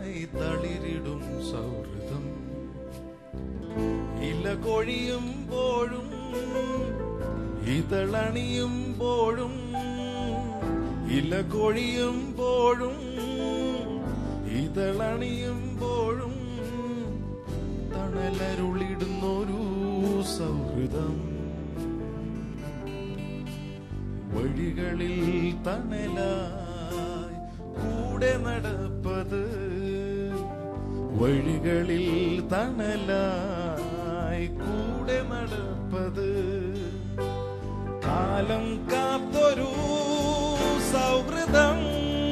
തളിരിടും സൗഹൃദം ഇല കൊഴിയുമ്പോഴും ഇതളണിയുമ്പോഴും ഇല കൊഴിയുമ്പോഴും ഇതളണിയുമ്പോഴും തണലരുളിടുന്നൊരു സൗഹൃദം വഴികളിൽ തണലായി കൂടെ നടപ്പത് വഴികളിൽ തണലായി കൂടെ നടപ്പത് കാലം കാത്തൊരു സൗഹൃദം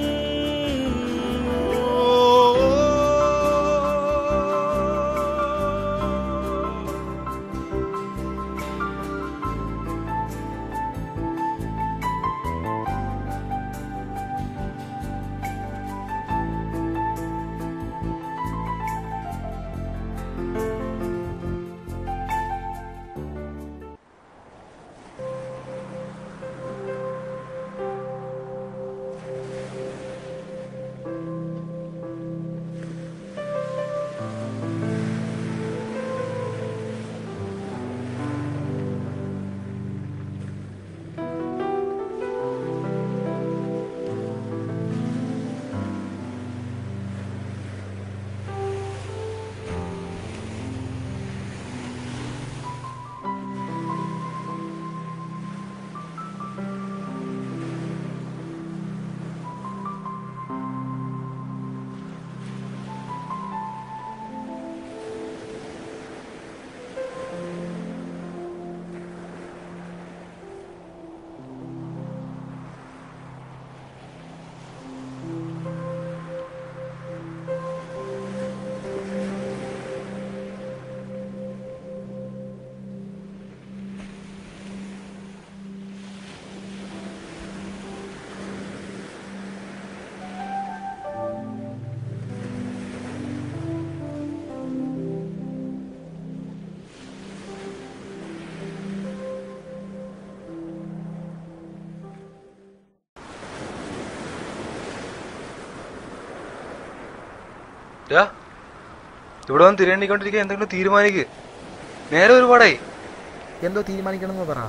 ഇവിടെ വന്ന് തിരണ്ടിക്കൊണ്ടിരിക്കുക, എന്തെങ്കിലും തീരുമാനിക്ക്. നേരെ ഒരുപാടായി. എന്തോ തീരുമാനിക്കണം എന്ന് പറ.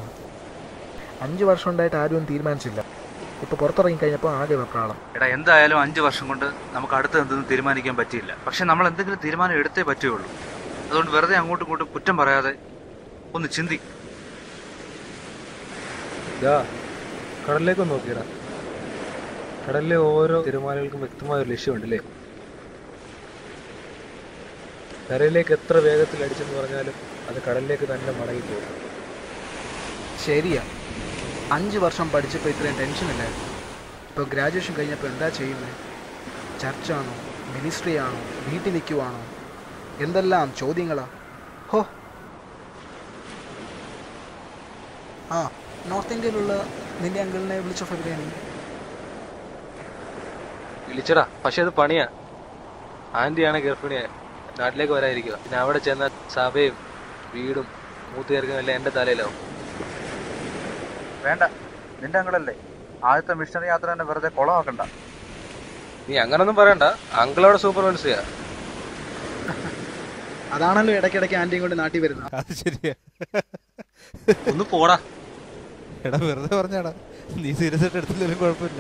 5 വർഷം ഉണ്ടായിട്ട് ആരും ഒന്നും തീരുമാനിച്ചില്ല. ഇപ്പൊ പുറത്തിറങ്ങി കഴിഞ്ഞപ്പോൾ ആകെ വെപ്രാളം. എടാ, എന്തായാലും 5 വർഷം കൊണ്ട് നമുക്ക് അടുത്ത് എന്തെന്ന് തീരുമാനിക്കാൻ പറ്റിയില്ല. പക്ഷെ നമ്മൾ എന്തെങ്കിലും തീരുമാനം എടുത്തേ പറ്റുകയുള്ളൂ. അതുകൊണ്ട് വെറുതെ അങ്ങോട്ടും ഇങ്ങോട്ടും കുറ്റം പറയാതെ ഒന്ന് ചിന്തി. കടലിലേക്കൊന്ന് നോക്കിയടാ. കടലിലെ ഓരോ തിരമാലകൾക്കും വ്യക്തമായ ഒരു ലക്ഷ്യമുണ്ടല്ലേ. കരയിലേക്ക് എത്ര വേഗത്തിൽ അടിച്ചെന്ന് പറഞ്ഞാലും അത് കടലിലേക്ക് തന്നെ മടങ്ങിപ്പോകും. ശരിയാ. 5 വർഷം പഠിച്ചപ്പോൾ ഇത്രയും ടെൻഷനില്ലേ. ഇപ്പോൾ ഗ്രാജുവേഷൻ കഴിഞ്ഞപ്പോൾ എന്താ ചെയ്യുന്നത്? ചർച്ചാണോ, മിനിസ്ട്രി ആണോ, വീട്ടിൽ നിൽക്കുവാണോ? എന്തെല്ലാം ചോദ്യങ്ങളാ. ഹോ, ആ നോർത്ത് ഇന്ത്യയിലുള്ള നിന്റെ അങ്കിളിനെ വിളിച്ചോ ഫെബ്രുവരി? വിളിച്ചടാ, പക്ഷെ അത് പണിയാ. ആൻറ്റിയാണ് ഗർഭിണിയാ, നാട്ടിലേക്ക് വരാതിരിക്കുക. പിന്നെ അവിടെ ചെന്ന സഭയും വീടും മൂത്തുചേർക്കും എല്ലാം എൻ്റെ തലയിലാവും. വേണ്ട, നിന്റെ അങ്കിളല്ലേ, ആദ്യത്തെ മിഷണറി യാത്ര തന്നെ വെറുതെ കുളമാക്കണ്ട. നീ അങ്ങനൊന്നും പറയണ്ട, അങ്കിളവിടെ സൂപ്പർവൻസിയാ. അതാണല്ലോ ഇടയ്ക്കിടയ്ക്ക് ആൻറ്റിയും കൊണ്ട് നാട്ടിൽ വരുന്നത്. അത് ശരിയാ. ഒന്ന് പോടാ. എടാ, വെറുതെ പറഞ്ഞാടാ, നീ സീരിയസ് ആയിട്ട് എടുത്തില്ലെങ്കിലും കുഴപ്പമില്ല.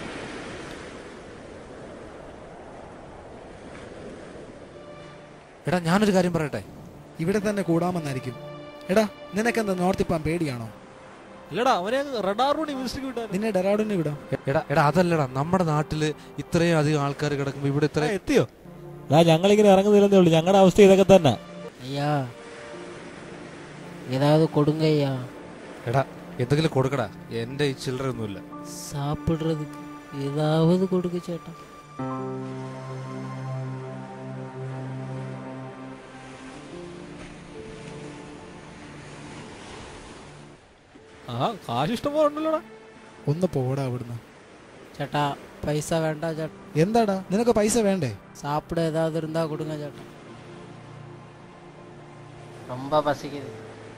എടാ, ഞാനൊരു കാര്യം പറയട്ടെ. ഇവിടെ തന്നെ കൂടാമെന്നായിരിക്കും. എടാ, നിനക്കെന്താ നോർത്ത് ഇപ്പാൻ പേടിയാണോ? ഇല്ലടാ, അവനെ റഡാറോണി മ്യൂസിക് വിട്ടാ നിന്നെ ഡെറാഡൂണിന് വിടാം. എടാ അതല്ലടാ, നമ്മുടെ നാട്ടില് ഇത്രയും അധികം ആൾക്കാർ കിടക്കുമ്പോ ഇവിടെ ഇത്ര എത്തിയോ? ഞങ്ങളിങ്ങനെ ഇറങ്ങുന്നില്ലെന്നേ ഉള്ളൂ. ഞങ്ങളുടെ അവസ്ഥ ഇതൊക്കെ തന്നെ. ஐயா ஏதாவது கொடுங்க ஐயா. എടാ, എന്തെങ്കിലും കൊടുക്കടാ, എന്റെ ഈ ചില്ലറ ഒന്നുമില്ല. சாப்பிடுறதுக்கு ஏதாவது கொடுக்க ചേട്ടാ. കാശ് ഇഷ്ടംപോലെ ഉണ്ടല്ലോടാ. ഒന്ന് പോടാ അവിടുന്ന്. ചേട്ടാ, പൈസ വേണ്ട ചേട്ടാ. എന്താടാ, നിനക്ക് പൈസ വേണ്ടേ? சாப்பிட ஏதாவது இருந்தா கொடுங்க ചേട്ടാ. ரொம்ப பசிக்குது.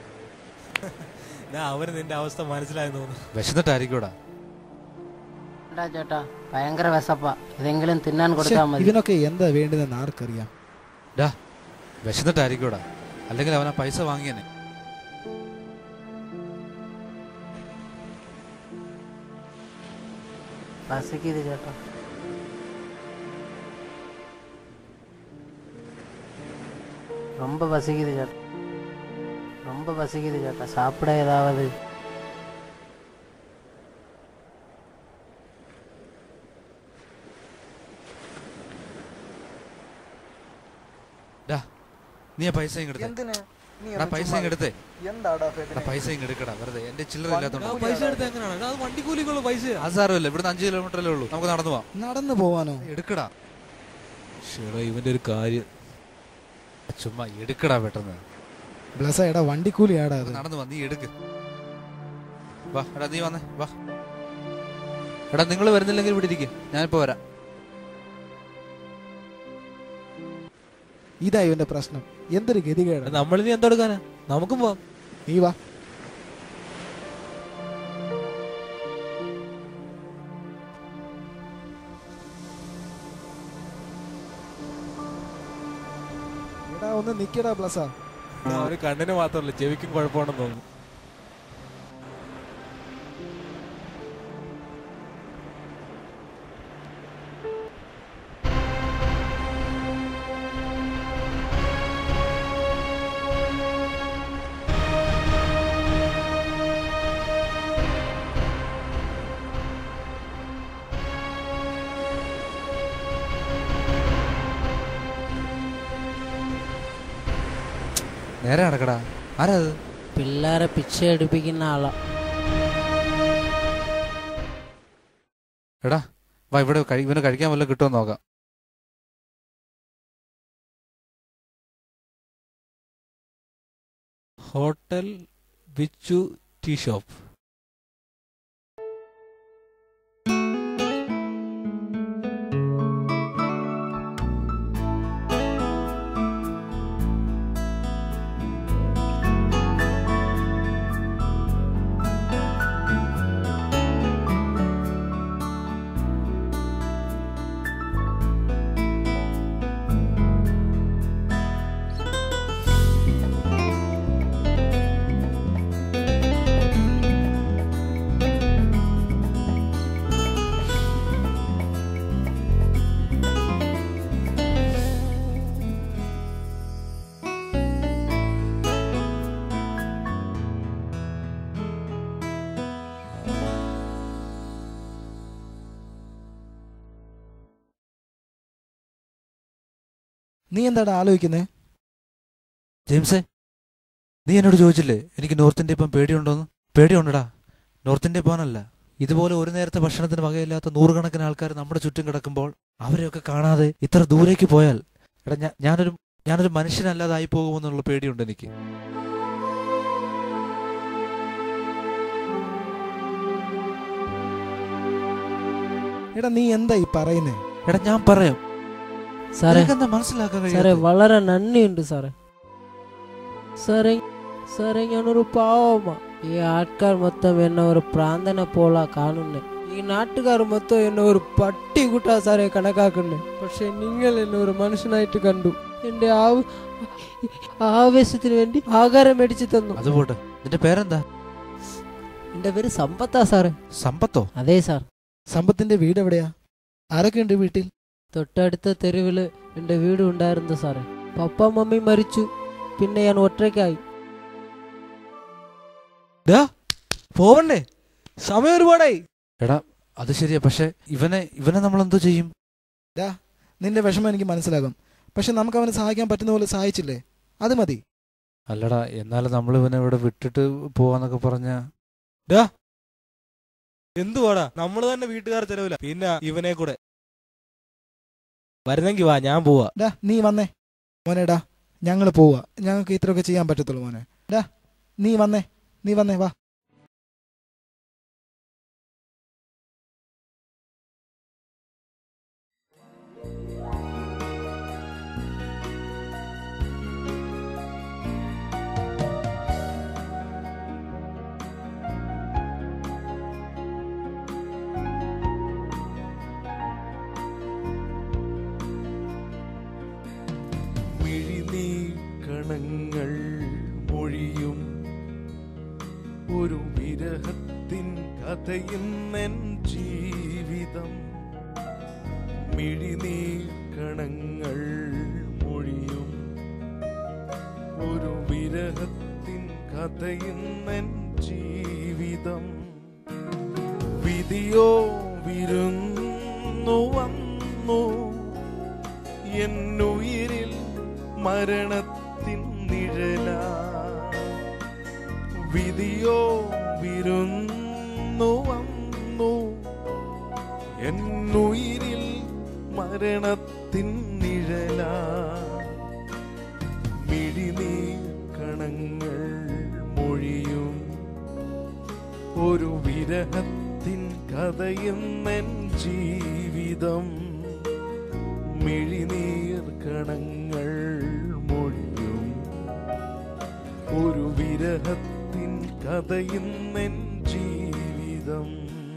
അവന് നിന്റെ അവസ്ഥ മനസ്സിലായെന്ന് തോന്നുന്നു. വിശന്നിട്ടായിരിക്കൂടാ. വേണ്ട ചേട്ടാ, ഭയങ്കര വിശപ്പാ. ഇതെങ്കിലും തിന്നാൻ കൊടുത്താൽ മതി. ഇതിനൊക്കെ എന്താ വേണ്ടതെന്ന് ആർക്കറിയാം. ഡാ വിശന്നിട്ടായിരിക്കൂടാ, അല്ലെങ്കിൽ അവനാ പൈസ വാങ്ങിയനെ. പസിക്കുത് ചേട്ടാ. ரொம்ப பசிக்குது சேட்டா, ரொம்ப பசிக்குது சேட்டா. சாப்பிட ஏதாவது. ഡാ നീ ആ പൈസ ഇങ്ങെടുത്തേ. പൈസ ഇങ്ങെടുത്തേ. പൈസ ഇങ്ങെടുക്കടാ, വെറുതെ എന്റെ ചില്ലറ ഇല്ലാത്തോണ്ട്. പൈസ എടുത്ത് എങ്ങനെയാണ്? അത് വണ്ടിക്കൂലിക്കുള്ള പൈസ. അത് സാരമില്ല, ഇവിടുന്ന് 5 കിലോമീറ്ററല്ലേ ഉള്ളൂ, നമുക്ക് നടന്നു പോവാം. നടന്നു പോവാനോ? എടുക്കടാ. ഷേടാ ഇവന്റെ ഒരു കാര്യം, ചുമ്മാ എടുക്കടാ പെട്ടെന്ന്. ബ്ലസ എടാ വണ്ടിക്കൂലി ആടാ അത്. നടന്നു വാ, നീ എടുക്ക്. വാ എടാ, നീ വന്നേ വാ. എടാ നിങ്ങൾ വരുന്നില്ലെങ്കിൽ ഇവിടെ ഇരിക്കും, ഞാനിപ്പോ വരാം. ഇതാ ഇവന്റെ പ്രശ്നം. എന്തൊരു ഗതികേടാ. നമ്മളിനി എന്തെടുക്കാനാ? നമുക്കും പോവാം. നീ വാ. എടാ ഒന്ന് നിക്കടാ ബ്ലസ. ഒരു കണ്ണിന് മാത്രമല്ല, ചെവിക്കും കുഴപ്പമുണ്ടെന്ന് തോന്നുന്നു. നേരെ നടക്കടാ. ആരാ അത്? പിള്ളേരെ പിച്ച എടുപ്പിക്കുന്ന ആളാ. എടാ വാ, ഇവിടെ ഇവന് കഴിക്കാൻ വല്ലതും കിട്ടുമെന്ന് നോക്കാം. Hotel Bichu tea shop. നീ എന്താടാ ആലോചിക്കുന്നേ? ജെയിംസേ, നീ എന്നോട് ചോദിച്ചില്ലേ എനിക്ക് നോർത്ത് ഇന്ത്യ ഇപ്പം പേടിയുണ്ടോന്ന്? പേടിയുണ്ടടാ. നോർത്ത് ഇന്ത്യ പോകാനല്ല, ഇതുപോലെ ഒരു നേരത്തെ ഭക്ഷണത്തിന് വകയില്ലാത്ത 100 കണക്കിന് ആൾക്കാർ നമ്മുടെ ചുറ്റും കിടക്കുമ്പോൾ അവരെയൊക്കെ കാണാതെ ഇത്ര ദൂരേക്ക് പോയാൽ എടാ ഞാനൊരു മനുഷ്യനല്ലാതായി പോകുമെന്നുള്ള പേടിയുണ്ട് എനിക്ക്. എടാ നീ എന്താ ഈ പറയുന്നേ? എടാ ഞാൻ പറയാം, സാറേ മനസ്സിലാക്കാൻ സാറേ കഴിയും. വളരെ നന്ദിയുണ്ട് സാറേ. സാറേ സാറേ ഞാനൊരു പാവമാ. ഈ ആൾക്കാർ മൊത്തം എന്നെ ഒരു പ്രാന്തനെ പോലാ കാണുന്നേ. ഈ നാട്ടുകാർ മൊത്തം എന്നെ ഒരു പട്ടി കൂട്ടാ സാറേ കണക്കാക്കുന്നേ. പക്ഷെ നിങ്ങൾ എന്നെ ഒരു മനുഷ്യനായിട്ട് കണ്ടു. എന്റെ ആവേശത്തിന് വേണ്ടി ആഹാരം മേടിച്ചു തന്നു. അതുപോട്ടെ, നിന്റെ പേരെന്താ? എന്റെ പേര് സമ്പത്താ സാറേ. സമ്പത്തോ? അതെ സാർ. സമ്പത്തിന്റെ വീട് എവിടെയാ? ആരൊക്കെ ഉണ്ട് വീട്ടിൽ? തൊട്ടടുത്ത തെരുവില് എന്റെ വീട് ഉണ്ടായിരുന്നു സാറേ. പപ്പ മമ്മി മരിച്ചു, പിന്നെ ഞാൻ ഒറ്റയ്ക്കായി. പോവണ്ടേ? സമയം ഒരുപാടായി. എടാ അത് ശരിയാ, പക്ഷെ ഇവനെ നമ്മൾ എന്തോ ചെയ്യും? നിന്റെ വിഷമം എനിക്ക് മനസ്സിലാകും, പക്ഷെ നമുക്ക് അവനെ സഹായിക്കാൻ പറ്റുന്ന പോലെ സഹായിച്ചില്ലേ, അത് മതി. അല്ലടാ, എന്നാലും നമ്മൾ ഇവനെ ഇവിടെ വിട്ടിട്ട് പോവാന്നൊക്കെ പറഞ്ഞ എന്തുവാടാ, നമ്മൾ തന്നെ വീട്ടുകാർ ചെലവില്ല, പിന്നെ ഇവനെ കൂടെ. വരുന്നെങ്കി വാ, ഞാൻ പോവാ. നീ വന്നേ മോനെടാ, ഞങ്ങൾ പോവാ. ഞങ്ങൾക്ക് ഇത്രയൊക്കെ ചെയ്യാൻ പറ്റത്തുള്ളൂ മോനെ. നീ വന്നേ വാ. കണങ്ങൾ മൊഴിയും ഒരു വിരഹത്തിൻ കഥയിന്നെൻ ജീവിതം മിഴിനീർ കണങ്ങൾ മൊഴിയും ഒരു വിരഹത്തിൻ കഥയിന്നെൻ ജീവിതം വിധിയോ വിരുന്നു വന്നു എന്നുയിരിൽ മരണത്തിൻ നിഴല വിധിയോ വിരുന്നു വന്നു എന്നുയിരിൽ മരണത്തിൻ നിഴല മിഴിനീർ കണങ്ങൾ മൊഴിയും ഒരു വിരഹത്തിൻ കഥയെന്നെൻ ജീവിതം മിഴിനീർ കണങ്ങൾ മൊഴിയും ഒരു വിരഹത്തിൻ കഥയെന്നെൻ ജീവിതം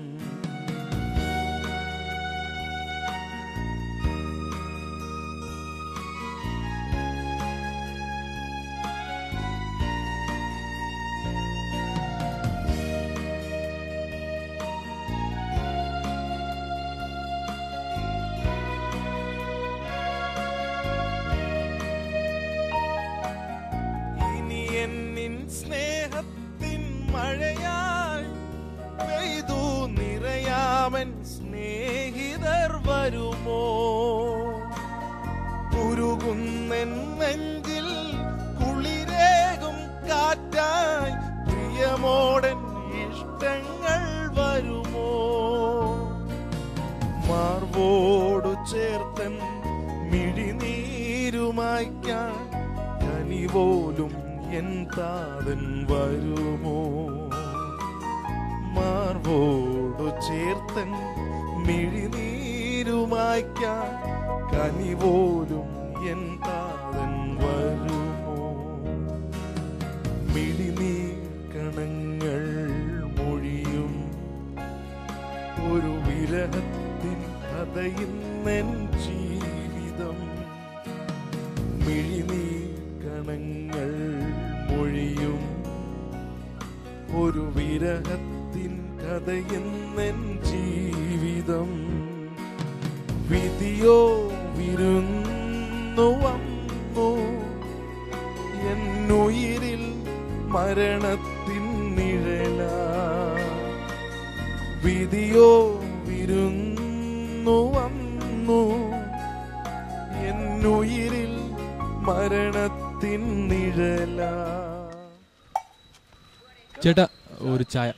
സ്നേഹത്തിൻ മഴയായി പെയ്തു നിറയാമൻ സ്നേഹിതർ വരുമോ ഉരുകുന്നെൻ നെഞ്ചിൽ കുളിരേകും കാറ്റായി പ്രിയമോടൻ ഇഷ്ടങ്ങൾ വരുമോ മാർവോടു ചേർത്തൻ മിഴിനീരുമായ്ക്കാൻ കനിപോലും എൻ താതൻ വരുമോ മാർവോടു ചേർത്തൻ മിഴിനീരുമായ്ക്കാൻ കനിപോലും എൻ താതൻ വരുമോ മിഴിനീർ കണങ്ങൾ മൊഴിയും ഒരു വിരഹത്തിൻ കഥയിന്നെൻ ജീവിതം മിഴിനീർ കണങ്ങൾ മൊഴിയും ഒരു വിരഹത്തിൻ കഥയെന്നെൻ ജീവിതം വിധിയോ വിരുന്നു വന്നു എന്നുയിരിൽ മരണത്തിൻ നിഴല വിധിയോ വിരുന്നു വന്നു എന്നുയിരിൽ മരണത്തിൻ നിഴല ചേട്ടാ ഒരു ചായ.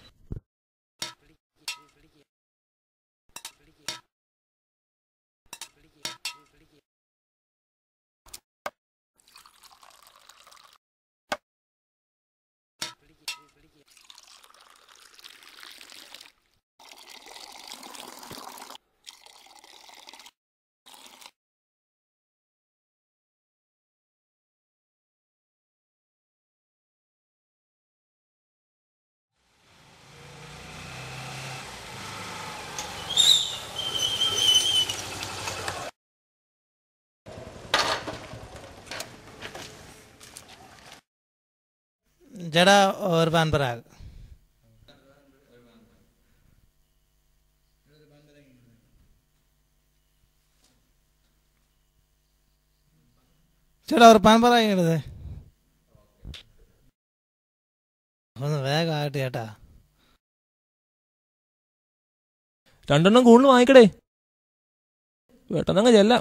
ചേട്ടാ ഒരു പാൻ പരാഗ്. ചേട്ടാ ഒരു പാൻ പരാഗ് എടുത്തേ. ഒന്ന് വേഗം ആകട്ടെ ചേട്ടാ. രണ്ടെണ്ണം കൂടുതൽ വാങ്ങിക്കടേ, പെട്ടെന്നങ്ങ് ചെല്ലാം.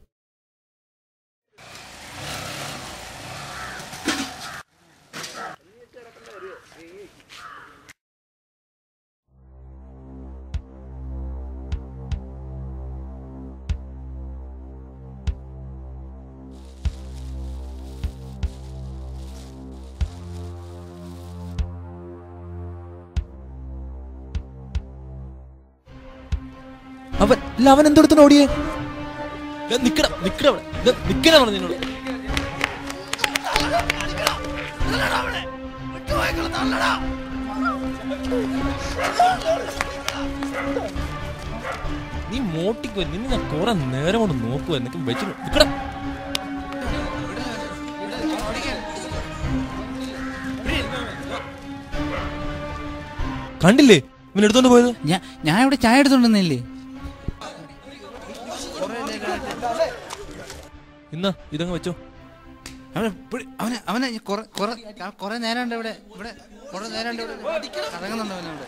അവൻ എന്തെടുത്തോ ഓടിയേ? നിക്കണം നിക്കണം നിന്നോട്. നീ മോട്ടിക്ക് നിന്നെ ഞാൻ കുറെ നേരം കൊണ്ട് നോക്കുക. നിനക്ക് വെച്ചു നിക്കണം. കണ്ടില്ലേ ഇവൻ എടുത്തോണ്ട് പോയത്? ഞാൻ ഇവിടെ ചായ എടുത്തോണ്ടിരുന്നില്ലേ? ഇന്നാ ഇതങ്ങ് വെച്ചോ. അവനെ കൊറേ നേരം ഉണ്ട് ഇവിടെ കൊറേ നേരം ഉണ്ട് ഇവിടെ കറങ്ങുന്നുണ്ട് അവനവിടെ.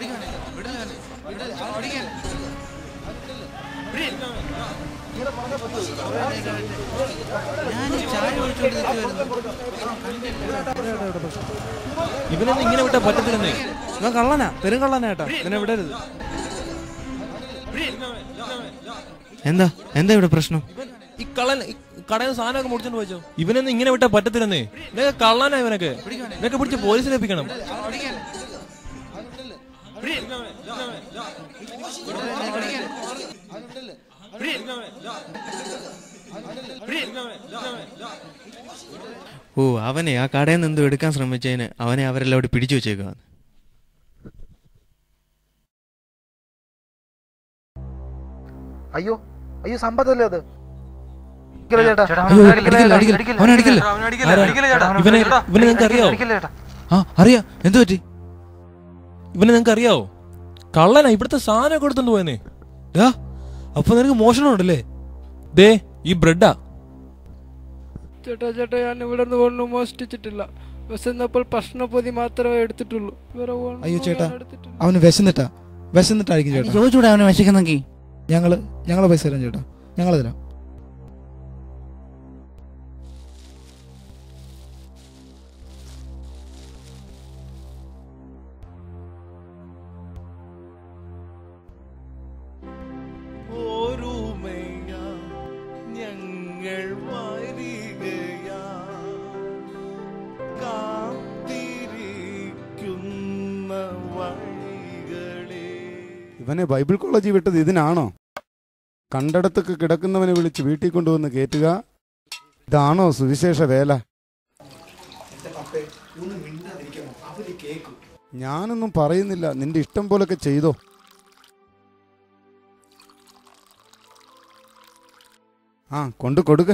ഞാൻ ചായ ഒഴിച്ചോണ്ട് ഇവനൊന്നും ഇങ്ങനെ വിട്ടാ പറ്റത്തില്ലെന്നേ. ഇവൻ കള്ളനാ, പെരും കള്ളനാ ഏട്ടാ. ഇവനെ വിടരുത്. എന്താ ഇവിടെ പ്രശ്നം? ഈ കള്ളൻ കടയിൽ സാധനമൊക്കെ മുടിച്ചോണ്ട് പോയിച്ചോ. ഇവനൊന്നും ഇങ്ങനെ വിട്ടാ പറ്റത്തില്ലെന്നേ. ഇവനൊക്കെ കള്ളനാ. ഇവനൊക്കെ പിടിച്ച് പോലീസിലേപ്പിക്കണം. ഓ, അവനെ ആ കടയിൽ നിന്ന് എന്തോ എടുക്കാൻ ശ്രമിച്ചതിന് അവനെ അവരെല്ലാം അവിടെ പിടിച്ചു വെച്ചേക്കാണ്. അയ്യോ സമ്പത്തല്ലേ അത്? അറിയാ. എന്തു പറ്റി? ഇവനെ നിങ്ങക്ക് അറിയാവോ? കള്ളനാ, ഇവിടുത്തെ സാധനം കൊടുത്തോണ്ട് പോയെന്നേ. അപ്പൊ നിനക്ക് മോഷണം ഉണ്ടല്ലേ? ദേ ഈ ബ്രെഡാ. ചേട്ടാ ഞാൻ ഇവിടെ നിന്ന് ഒന്നും മോഷ്ടിച്ചിട്ടില്ല. വിശന്നപ്പോൾ ഭക്ഷണപ്പൊതി മാത്രമേ എടുത്തിട്ടുള്ളൂ. അയ്യോ ചേട്ടാ, അവന് വിശന്നിട്ടായിരിക്കും ചേട്ടാ. ചോദിച്ചൂടെ അവനെ വിശക്കുന്നെങ്കിൽ? ഞങ്ങള് പൈസ തരാം ചേട്ടാ, ഞങ്ങള് തരാം. ഇവനെ ബൈബിൾ കോളേജിൽ വിട്ടത് ഇതിനാണോ? കണ്ടടത്തൊക്കെ കിടക്കുന്നവനെ വിളിച്ച് വീട്ടിൽ കൊണ്ടുവന്ന് കയറ്റുക, ഇതാണോ സുവിശേഷ വേല? ഞാനൊന്നും പറയുന്നില്ല, നിന്റെ ഇഷ്ടം പോലൊക്കെ ചെയ്തോ. കൊണ്ടു കൊടുക്ക.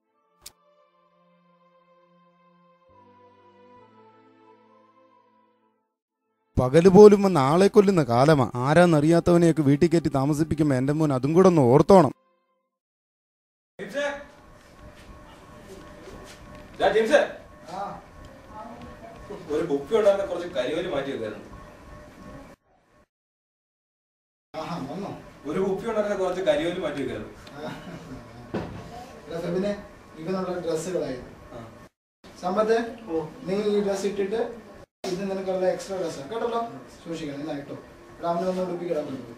പകല് പോലും വന്ന് ആളെ കൊല്ലുന്ന കാലമാ. ആരാന്നറിയാത്തവനെയൊക്കെ വീട്ടിൽ കയറ്റി താമസിപ്പിക്കുമ്പോ എന്റെ മോൻ അതും കൂടെ ഒന്ന് ഓർത്തോണം. ഒരു കുപ്പി ഉണ്ടായിരുന്ന കുറച്ച് കരിവല് മാറ്റി വെക്കായിരുന്നു. ഒരു കുപ്പി ഉണ്ടായിരുന്ന കുറച്ച് കരിവല് മാറ്റി വെക്കായിരുന്നു. ഇവനുള്ള ഡ്രസ്സുകളായിരുന്നു. സമ്പത്ത്, നീ ഈ ഡ്രസ് ഇട്ടിട്ട് ഇത് നിനക്കുള്ള എക്സ്ട്രാ ഡ്രസ്സാണ് കേട്ടല്ലോ, സൂക്ഷിക്കണം. എന്നാ കേട്ടോ, അവനൊന്നും ഉടുപ്പിക്കിടാൻ പറ്റും.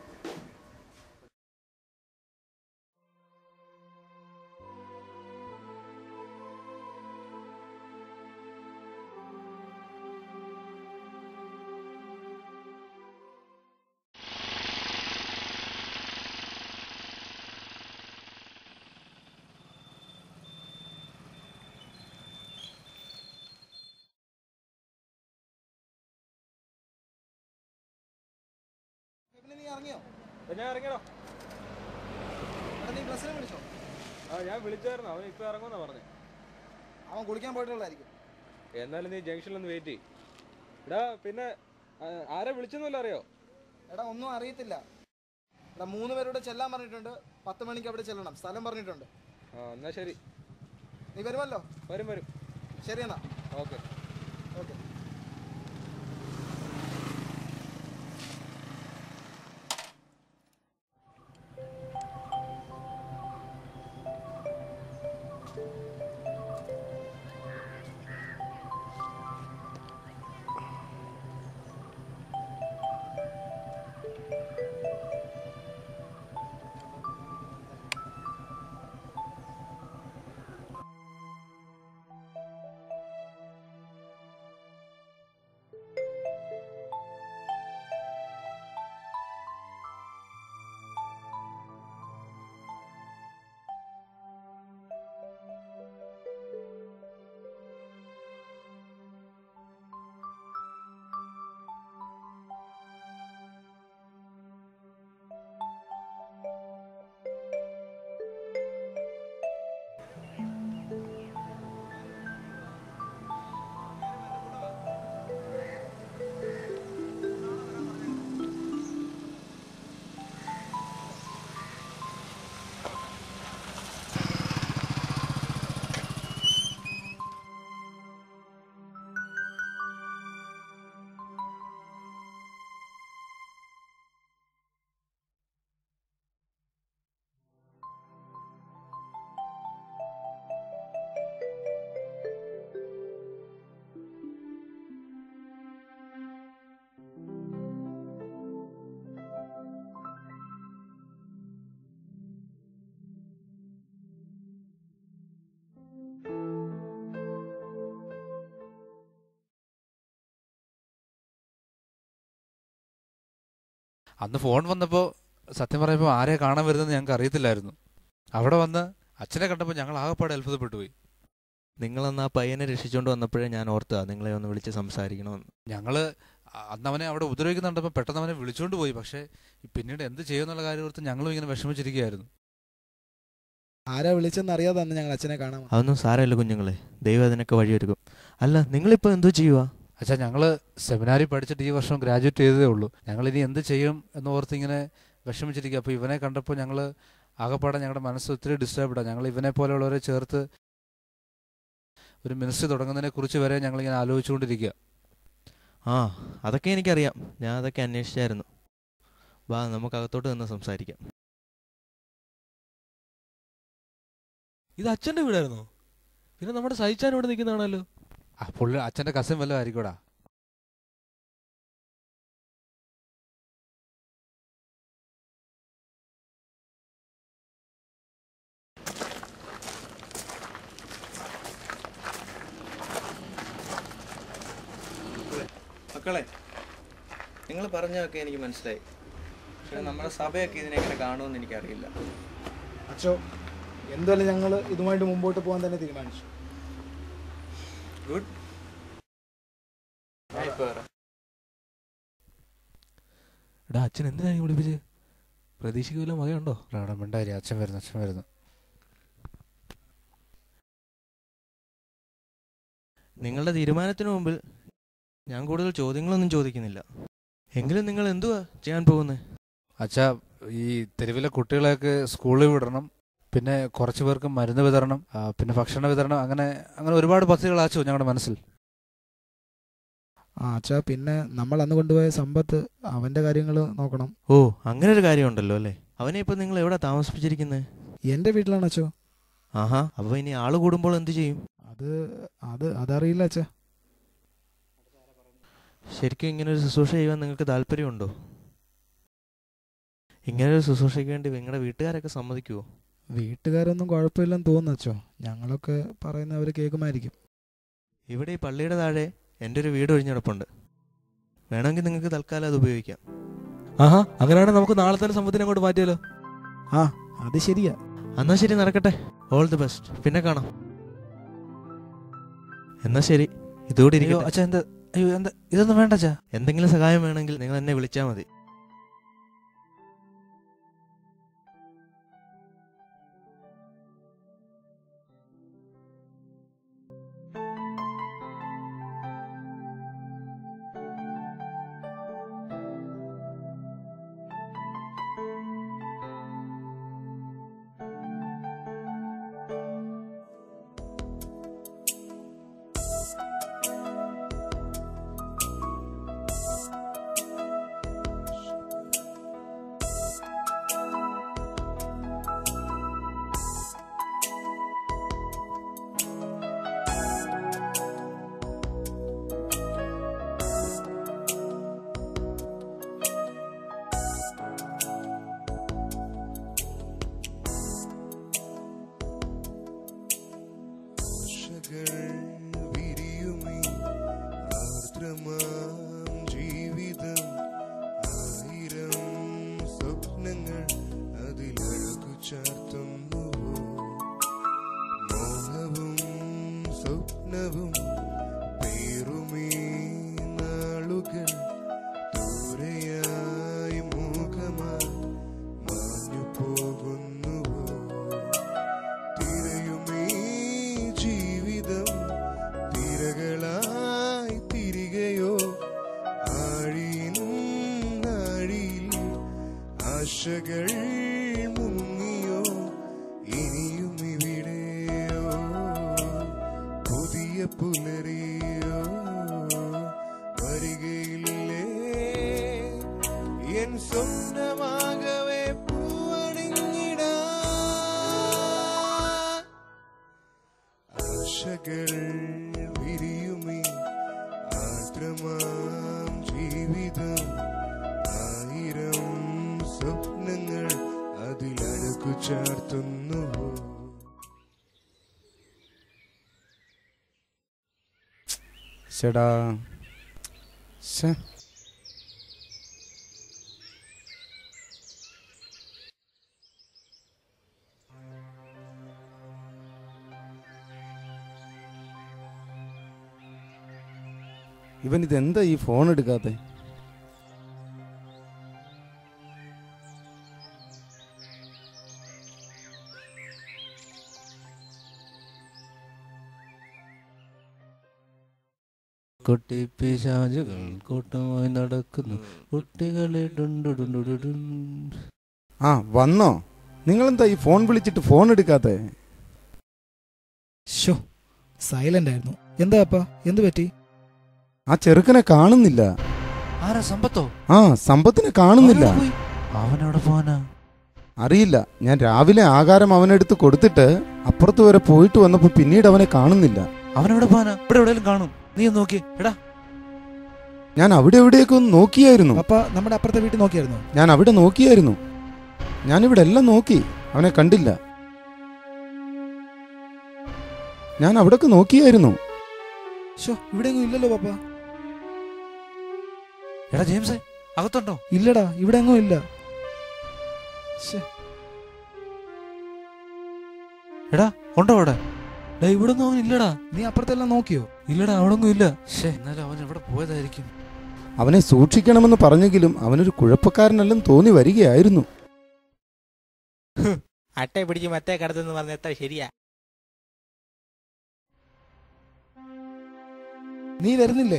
ഞാൻ വിളിച്ചായിരുന്നു, അവൻ ഇപ്പൊ ഇറങ്ങുമെന്നാ പറഞ്ഞു. അവൻ കുളിക്കാൻ പോയിട്ടുള്ളായിരിക്കും. എന്നാലും നീ ജംഗ്ഷനിലൊന്ന് വെയിറ്റ് ചെയ്യ്. എടാ, പിന്നെ ആരെ വിളിച്ചെന്നല്ല അറിയോ? എടാ, ഒന്നും അറിയത്തില്ല. എടാ, 3 പേരോട് ചെല്ലാൻ പറഞ്ഞിട്ടുണ്ട്. 10 മണിക്ക് അവിടെ ചെല്ലണം, സ്ഥലം പറഞ്ഞിട്ടുണ്ട്. എന്നാ ശരി. നീ വരുമല്ലോ? വരും. ശരി എന്നാ. ഓക്കെ. അന്ന് ഫോൺ വന്നപ്പോൾ സത്യം പറയുമ്പോൾ ആരെ കാണാൻ വരുന്നതെന്ന് ഞങ്ങൾക്ക് അറിയത്തില്ലായിരുന്നു. അവിടെ വന്ന് അച്ഛനെ കണ്ടപ്പോൾ ഞങ്ങൾ ആകെപ്പാടെ അത്ഭുതപ്പെട്ടു പോയി. നിങ്ങളന്ന് ആ പയ്യനെ രക്ഷിച്ചുകൊണ്ട് വന്നപ്പോഴേ ഞാൻ ഓർത്താ നിങ്ങളെ ഒന്ന് വിളിച്ച് സംസാരിക്കണമെന്ന്. ഞങ്ങൾ അന്ന് അവനെ അവിടെ ഉപദ്രവിക്കുന്നുണ്ടപ്പോൾ പെട്ടെന്ന് അവനെ വിളിച്ചുകൊണ്ട് പോയി. പക്ഷേ പിന്നീട് എന്ത് ചെയ്യുമെന്നുള്ള കാര്യം ഓർത്ത് ഞങ്ങളും ഇങ്ങനെ വിഷമിച്ചിരിക്കുകയായിരുന്നു. ആരാ വിളിച്ചെന്ന് അറിയാതെ അന്ന് ഞങ്ങൾ അച്ഛനെ കാണാൻ വന്നു. അതൊന്നും സാരമില്ല കുഞ്ഞുങ്ങളെ, ദൈവം അതിനൊക്കെ വഴിയൊരുക്കും. അല്ല, നിങ്ങളിപ്പോൾ എന്തോ ചെയ്യുക? അച്ഛാ, ഞങ്ങൾ സെമിനാറിൽ പഠിച്ചിട്ട് ഈ വർഷം ഗ്രാജുവേറ്റ് ചെയ്തതേ ഉള്ളൂ. ഞങ്ങൾ ഇനി എന്ത് ചെയ്യും എന്ന് ഓർത്ത് ഇങ്ങനെ വിഷമിച്ചിരിക്കുക. അപ്പോൾ ഇവനെ കണ്ടപ്പോൾ ഞങ്ങൾ ആകെപ്പാടെ ഞങ്ങളുടെ മനസ്സ് ഒത്തിരി ഡിസ്റ്റർബ്ഡാണ്. ഞങ്ങൾ ഇവനെ പോലെയുള്ളവരെ ചേർത്ത് ഒരു മിനിസ്ട്രി തുടങ്ങുന്നതിനെ കുറിച്ച് വരെ ഞങ്ങളിങ്ങനെ ആലോചിച്ചുകൊണ്ടിരിക്കുക. ആ, അതൊക്കെ എനിക്കറിയാം. ഞാൻ അതൊക്കെ അന്വേഷിച്ചായിരുന്നു. വാ, നമുക്ക് അകത്തോട്ട് നിന്ന് സംസാരിക്കാം. ഇത് അച്ഛൻ്റെ വീടായിരുന്നോ? പിന്നെ നമ്മുടെ സഹിച്ചാൻ ഇവിടെ നിൽക്കുന്നതാണല്ലോ. പുള്ളി അച്ഛൻ്റെ കസിൻ വല്ലതും ആയിരിക്കൂടാ. മക്കളെ, നിങ്ങൾ പറഞ്ഞതൊക്കെ എനിക്ക് മനസ്സിലായി. പക്ഷേ നമ്മുടെ സഭയൊക്കെ ഇതിനെങ്ങനെ കാണുമെന്ന് എനിക്കറിയില്ല. അച്ഛോ, എന്തായാലും ഞങ്ങൾ ഇതുമായിട്ട് മുമ്പോട്ട് പോകാൻ തന്നെ തീരുമാനിച്ചു. ഗുഡ്. എടാ, അച്ഛൻ എന്തിനാ വിളിപ്പിച്ച്? പ്രതീക്ഷിക്കുമല്ലോ, മകയുണ്ടോ? മിണ്ടായി, അച്ഛൻ വരുന്നു. നിങ്ങളുടെ തീരുമാനത്തിന് മുമ്പിൽ ഞാൻ കൂടുതൽ ചോദ്യങ്ങളൊന്നും ചോദിക്കുന്നില്ല. എങ്കിലും നിങ്ങൾ എന്തുവാ ചെയ്യാൻ പോകുന്നത്? അച്ഛാ, ഈ തെരുവിലെ കുട്ടികളെയൊക്കെ സ്കൂളിൽ വിടണം, പിന്നെ കുറച്ച് പേർക്ക് മരുന്ന് വിതരണം, പിന്നെ ഭക്ഷണ വിതരണം, അങ്ങനെ ഒരുപാട് പദ്ധതികളാച്ചോ ഞങ്ങളുടെ മനസ്സിൽ. അച്ഛാ, പിന്നെ നമ്മൾ അന്ന് കൊണ്ടുപോയ സമ്പത്ത്, അവന്റെ കാര്യങ്ങൾ നോക്കണം. ഓ, അങ്ങനെ ഒരു കാര്യമുണ്ടല്ലോ അല്ലേ? അവനെ ഇപ്പൊ നിങ്ങൾ എവിടെ താമസിപ്പിച്ചിരിക്കുന്നത്? എന്റെ വീട്ടിലാണ് അച്ഛോ. ആഹാ, അപ്പൊ ഇനി ആള് കൂടുമ്പോൾ എന്ത് ചെയ്യും? അതറിയില്ല അച്ഛാ. ശരിക്കും ഇങ്ങനൊരു ശുശ്രൂഷ ചെയ്യാൻ നിങ്ങൾക്ക് താല്പര്യമുണ്ടോ? ഇങ്ങനൊരു ശുശ്രൂഷയ്ക്ക് വേണ്ടി നിങ്ങളുടെ വീട്ടുകാരൊക്കെ സമ്മതിക്കുമോ? വീട്ടുകാരൊന്നും കുഴപ്പമില്ലെന്ന് തോന്നുന്നു അച്ഛോ. ഞങ്ങളൊക്കെ പറയുന്നവർ കേൾക്കുമായിരിക്കും. ഇവിടെ ഈ പള്ളിയുടെ താഴെ എൻ്റെ ഒരു വീട് ഒഴിഞ്ഞിടപ്പുണ്ട്. വേണമെങ്കിൽ നിങ്ങൾക്ക് തൽക്കാലം അത് ഉപയോഗിക്കാം. ആഹാ, അങ്ങനെയാണെങ്കിൽ നമുക്ക് നാളെ തന്നെ സമ്പത്തിനെ അങ്ങോട്ട് മാറ്റിയാലോ? അത് ശരിയാ. എന്നാ ശരി, നടക്കട്ടെ. All the best. പിന്നെ കാണാം. എന്നാ ശരി, ഇതുകൂടി ഇരിക്കും. അച്ഛാ, എന്താ ഇതൊന്നും വേണ്ട അച്ഛാ. എന്തെങ്കിലും സഹായം വേണമെങ്കിൽ നിങ്ങൾ എന്നെ വിളിച്ചാൽ മതി. ആശകൾ മുങ്ങിയോ ഇനിയും ഇവിടെയോ പുതിയ പുലരിയോ വരികയില്ലേ എൻ സ്വപ്നമാകവേ പൂവണിഞ്ഞിടാ ആശകൾ വിരിയുമേ ആർദ്രമാം ജീവിതം ആയിരം സ്വപ്നങ്ങൾ അതിലഴകു ചേർത്തുന്നു ചേടാ ഇവൻ ഇതെന്താ ഈ ഫോൺ എടുക്കാത്തെ? കുട്ടി പിശാചുകൾ കൂട്ടമായി നടക്കുന്നു, കുട്ടികളെ ഡുണ്ടുടുണ്ടുടുടും. ആ വന്നോ? നിങ്ങളെന്താ ഈ ഫോൺ വിളിച്ചിട്ട് ഫോൺ എടുക്കാത്തെ? ഷോ സൈലന്റ് ആയിരുന്നു. എന്താ അപ്പാ, എന്ത് പറ്റി? ആ ചെറുക്കനെ കാണുന്നില്ല. ആരാ? സമ്പത്തോ? ആ സമ്പത്തിനെ കാണുന്നില്ല. അവനവിടെ പോവാനാ? അറിയില്ല. ഞാൻ രാവിലെ ആഹാരം അവനെടുത്ത് കൊടുത്തിട്ട് അപ്പുറത്ത് വരെ പോയിട്ട് വന്നപ്പോ പിന്നീട് അവനെ കാണുന്നില്ല. അവനെവിടെ പോവാനാ? ഇവിടെ എവിടെയെങ്കിലും കാണും. നീ ഒന്ന് നോക്കി എടാ. ഞാൻ അവിടെ എവിടെയൊക്കെ ഒന്ന് നോക്കിയായിരുന്നു. അപ്പാ നമ്മുടെ അപ്പുറത്തെ വീട്ടിൽ നോക്കിയായിരുന്നു? ഞാൻ അവിടെ നോക്കിയായിരുന്നു. ഞാനിവിടെ എല്ലാം നോക്കി, അവനെ കണ്ടില്ല. ഞാൻ അവിടൊക്കെ നോക്കിയായിരുന്നു. ഷോ ഇവിടെ എങ്ങും ഇല്ലല്ലോ പാപ്പ. എടാ ജെയിംസേ, അകത്തുണ്ടോ? ഇല്ലടാ, ഇവിടെ എങ്ങും ഇല്ല. എടാ ഉണ്ടോ അവിടെ? ഇവിടെ ഒന്നും അവൻ ഇല്ലടാ. നീ അപ്പുറത്തെല്ലാം നോക്കിയോ? ഇല്ലടാ, അവിടെ ഒന്നും ഇല്ല. എന്നാലും അവൻ എവിടെ പോയതായിരിക്കും? അവനെ സൂക്ഷിക്കണമെന്ന് പറഞ്ഞെങ്കിലും അവനൊരു കുഴപ്പക്കാരനല്ലെന്ന് തോന്നി വരികയായിരുന്നു. അട്ടയെ പിടിച്ച് മറ്റേ കടത്തെന്ന് പറഞ്ഞ എത്ര ശരിയാ? നീ വരുന്നില്ലേ?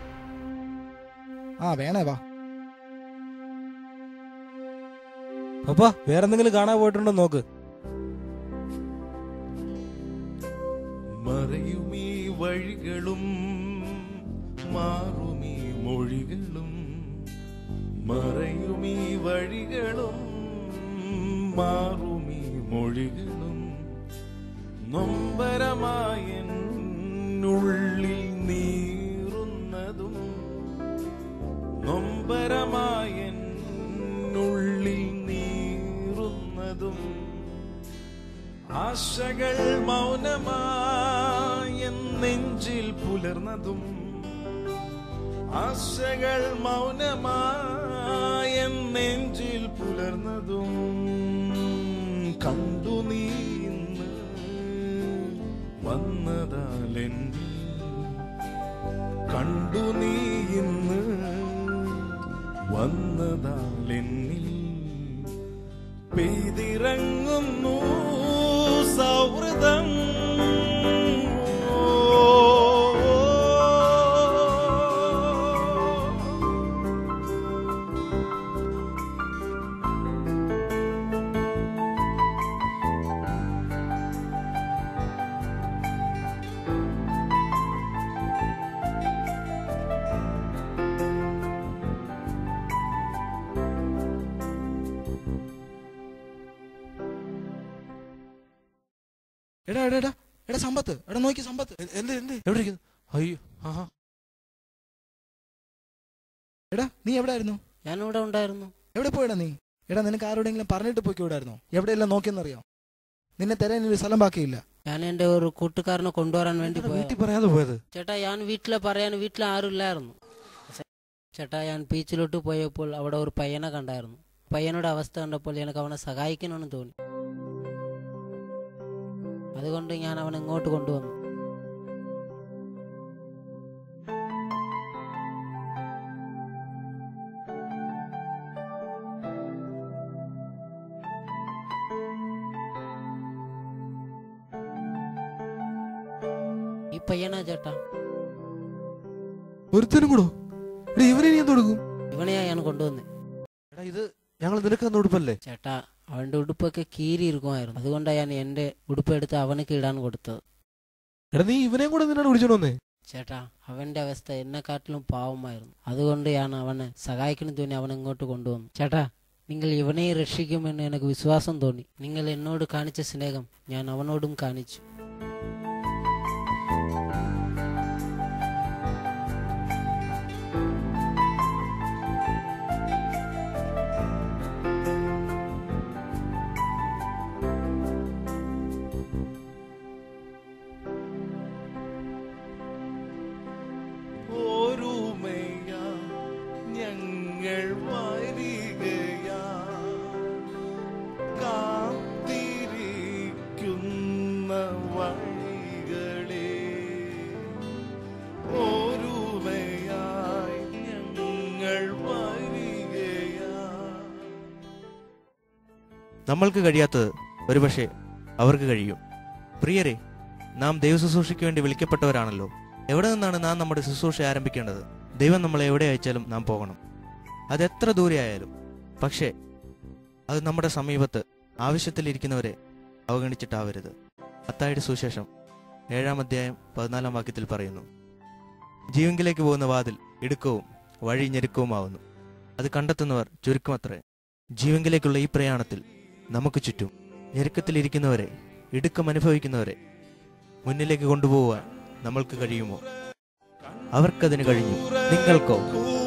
ആ വേണേ വാ. അപ്പാ വേറെന്തെങ്കിലും കാണാൻ പോയിട്ടുണ്ടോ നോക്ക്. മറയുമീ വഴികളും മാറുമീ മൊഴികളും, മറയുമീ വഴികളും മാറുമീ മൊഴികളും, നൊമ്പരമായെന്നുള്ളിൽ നീറുന്നതും, നൊമ്പരമായെന്നുള്ളിൽ നീറുന്നതും, ആശകൾ മൗനമായെൻ നെഞ്ചിൽ പുലർന്നതും, ആശകൾ മൗനമായെൻ നെഞ്ചിൽ പുലർന്നതും, കണ്ടു നീ ഇന്ന് വന്നതാലെന്നിൽ, കണ്ടു നീ ഇന്ന് വന്നതാലെന്നിൽ, പെയ്തിറങ്ങുന്നു സൗഹൃദം. എടാ എടാ എടാ എടാ സമ്പത്ത്, എടാ നോക്കി സമ്പത്ത്. എന്ത് എന്ത് എവിടെ ഇരിക്കുന്നു? അയ്യോ ആഹാ. എടാ നീ എവിടെ ആയിരുന്നു? ഞാനിവിടെ ഉണ്ടായിരുന്നു. എവിടെ പോയടാ നീ? എടാ നിനക്ക് ആരോടെങ്കിലും പറഞ്ഞിട്ട് പോയിക്കൂടായിരുന്നോ? എവിടെയെല്ലാം നോക്കിയെന്നറിയാം. നിന്നെ തരാൻ ഒരു സ്ഥലം ബാക്കിയില്ല. ഞാൻ എന്റെ ഒരു കൂട്ടുകാരനെ കൊണ്ടുവരാൻ വേണ്ടി വീട്ടിൽ പറയാതെ പോയത്? ചേട്ടാ ഞാൻ വീട്ടിലെ പറയാൻ വീട്ടിൽ ആരും ഇല്ലായിരുന്നു. ചേട്ടാ ഞാൻ ബീച്ചിലോട്ട് പോയപ്പോൾ അവിടെ ഒരു പയ്യനെ കണ്ടായിരുന്നു. പയ്യനോട് അവസ്ഥ കണ്ടപ്പോൾ എനിക്ക് അവനെ സഹായിക്കണമെന്ന് തോന്നി. അതുകൊണ്ട് ഞാൻ അവനെ ഇങ്ങോട്ട് കൊണ്ടുവന്നു. ഈ പയ്യനാ ചേട്ടാ. ഒരുത്തനും കൂടോ? ഇവനെ നീ കൊടുക്കും? ഇവനെയാ ഞാൻ കൊണ്ടുവന്നേ. ഇത് ഞങ്ങൾ നിനക്ക് തന്ന ഉടുപ്പല്ലേ? ചേട്ടാ അവന്റെ ഉടുപ്പൊക്കെ കീറി ഇരിക്കുമായിരുന്നു. അതുകൊണ്ടാണ് ഞാൻ എന്റെ ഉടുപ്പ് എടുത്ത് അവനക്ക് ഇടാൻ കൊടുത്തത്. എടാ നീ ഇവനെയും കൂടെ നിന്നാണ് വിളിച്ചോണ്ട് വന്നേ? ചേട്ടാ അവന്റെ അവസ്ഥ എന്നെക്കാട്ടിലും പാവമായിരുന്നു. അതുകൊണ്ട് ഞാൻ അവനെ സഹായിക്കണം തോന്നി അവനെ ഇങ്ങോട്ട് കൊണ്ടുവന്നു. ചേട്ടാ നിങ്ങൾ ഇവനെ രക്ഷിക്കുമെന്ന് എനിക്ക് വിശ്വാസം തോന്നി. നിങ്ങൾ എന്നോട് കാണിച്ച സ്നേഹം ഞാൻ അവനോടും കാണിച്ചു. ഞങ്ങൾ വരികയാ കാത്തിരിക്കുന്ന വഴികളെ ഓരുമയാ നമ്മൾക്ക് കഴിയാത്തത് ഒരുപക്ഷെ അവർക്ക് കഴിയും. പ്രിയരെ, നാം ദൈവശുശ്രൂഷയ്ക്ക് വേണ്ടി വിളിക്കപ്പെട്ടവരാണല്ലോ. എവിടെ നിന്നാണ് നാം നമ്മുടെ ശുശ്രൂഷ ആരംഭിക്കേണ്ടത്? ദൈവം നമ്മളെ എവിടെ അയച്ചാലും നാം പോകണം, അതെത്ര ദൂരെ ആയാലും. പക്ഷേ അത് നമ്മുടെ സമീപത്ത് ആവശ്യത്തിലിരിക്കുന്നവരെ അവഗണിച്ചിട്ടാവരുത്. മത്തായിയുടെ സുവിശേഷം 7-ാം അധ്യായം 14-ാം വാക്യത്തിൽ പറയുന്നു, ജീവങ്കിലേക്ക് പോകുന്ന വാതിൽ ഇടുക്കവും വഴി ഞെരുക്കവുമാവുന്നു, അത് കണ്ടെത്തുന്നവർ ചുരുക്കമത്രേ. ജീവങ്കിലേക്കുള്ള ഈ പ്രയാണത്തിൽ നമുക്ക് ചുറ്റും ഞെരുക്കത്തിലിരിക്കുന്നവരെ, ഇടുക്കം അനുഭവിക്കുന്നവരെ മുന്നിലേക്ക് കൊണ്ടുപോകുവാൻ നമ്മൾക്ക് കഴിയുമോ? അവർക്കതിന് കഴിഞ്ഞു. നിങ്ങൾക്കോ?